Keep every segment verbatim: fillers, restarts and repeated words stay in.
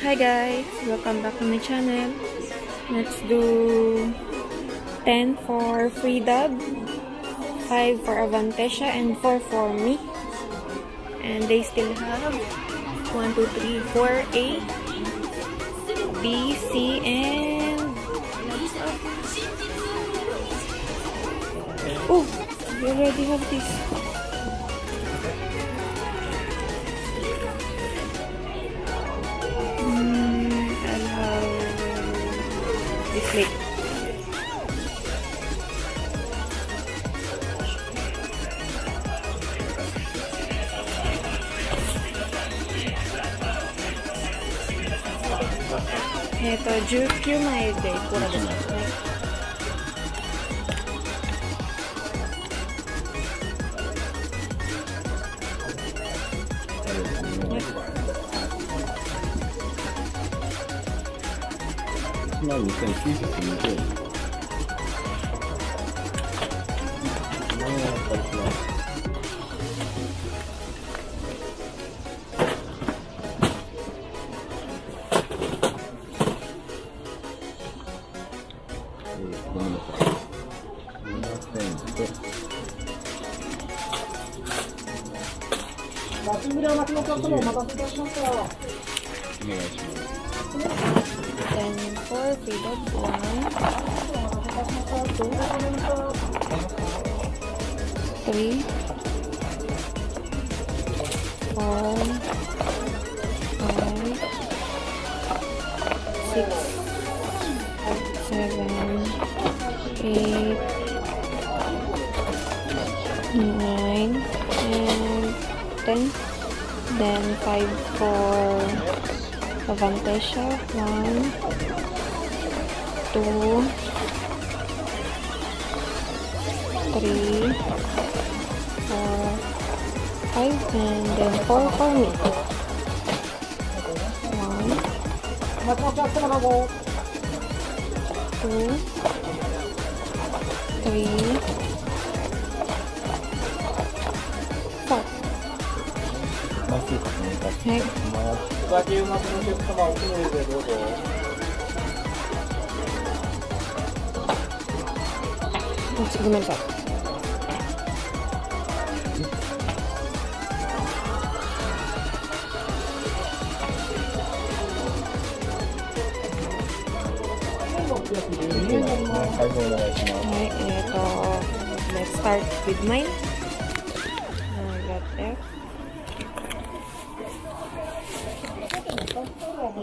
Hi guys, welcome back to my channel. Let's do ten for Freedub, five for Avantasia, and four for me. And they still have one, two, three, four A, B, C, and oh, we already have this. Wait.えっとじゅうきゅうまいでいくらですかね。 いちまんにせんきゅうひゃくにじゅうえん。ごめんなさい。ななせんと。マスミラマスの方もお待たせいたしました。お願いします。 ten for Freedub, one, two, three, four, five, six, seven, eight, nine, and ten. Then five for Avantasia, one, two, three, four, five, and then four for me. One, two, three, four. はい。ごめんなさい。はい、えっと、let's start with mine. I got F. E,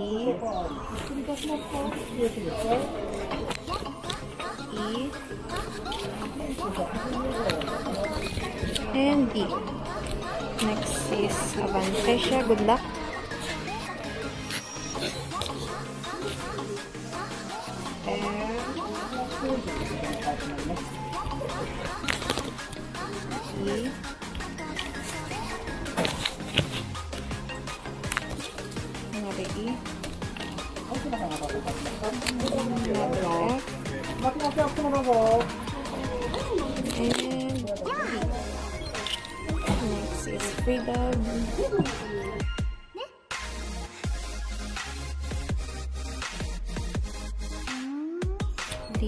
E, and B. Next is Avantasia. Good luck. F, E, another E. Another F. And next is Freedub. D.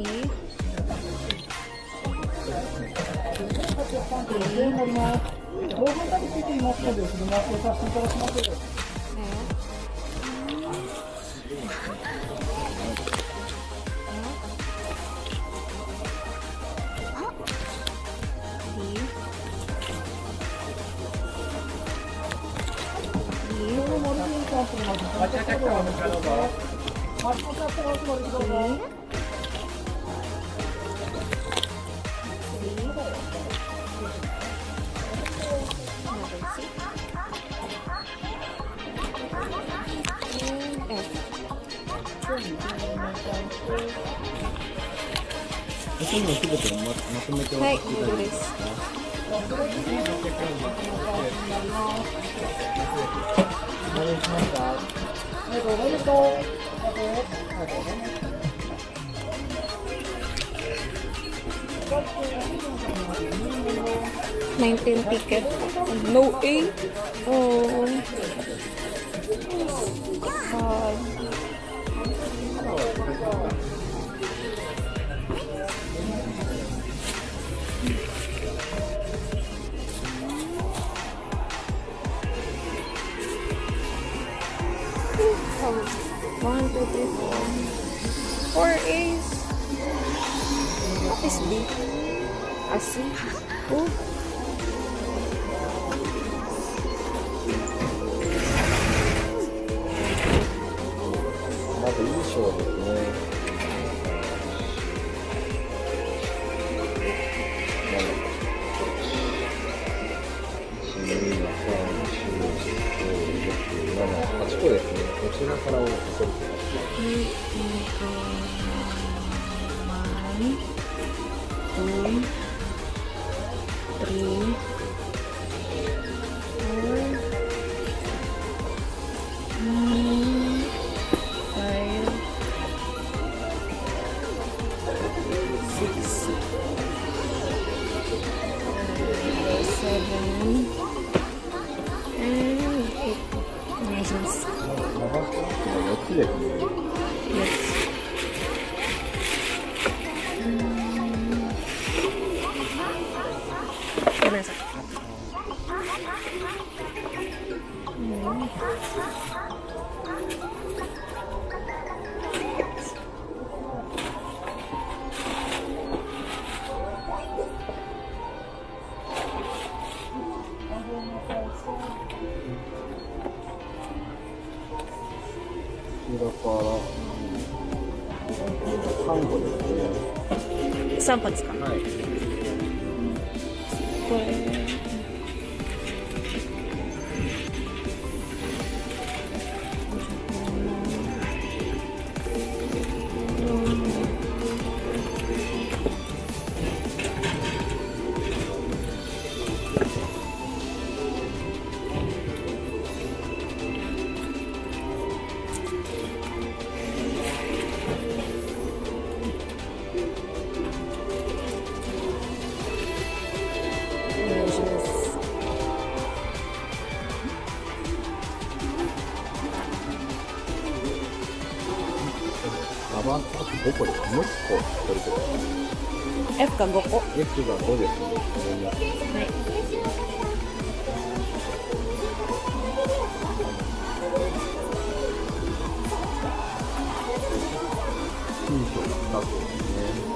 はい、以上です。nineteen ticket. No A. Oh. God. One, two, three, four. Four A's. What is B? A C? Ooh.さんこですか？はい。これ。 ごこです。もういっこ取りください。 F がごこ。 F がごですね。 はい。 いい人スタートですね。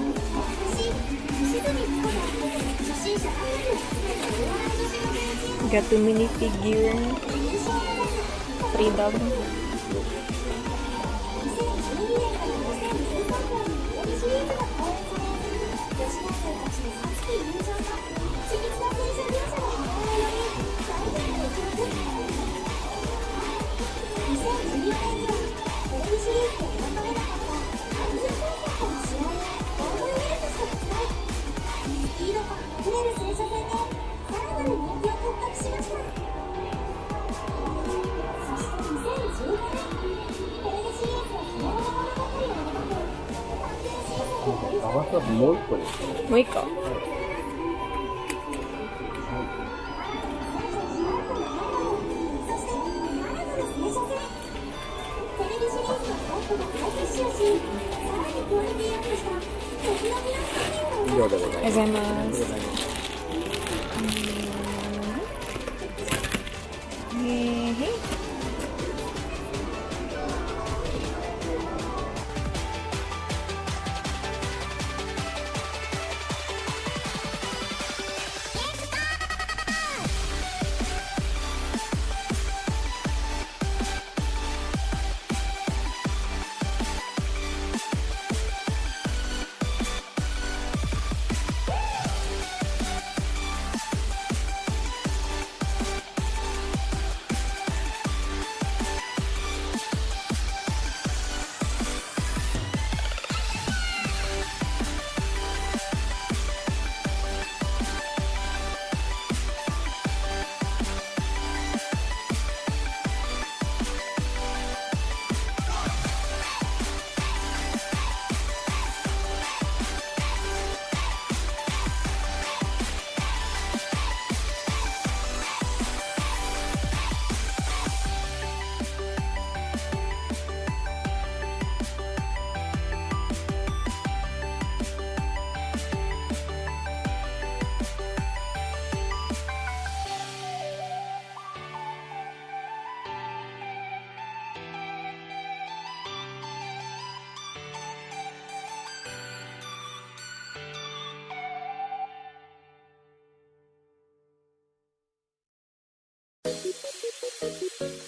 Got two mini figure. Freedom. もう一個ですね。 もう一個。はい。 以上でございます。 ありがとうございます。へへ。 you.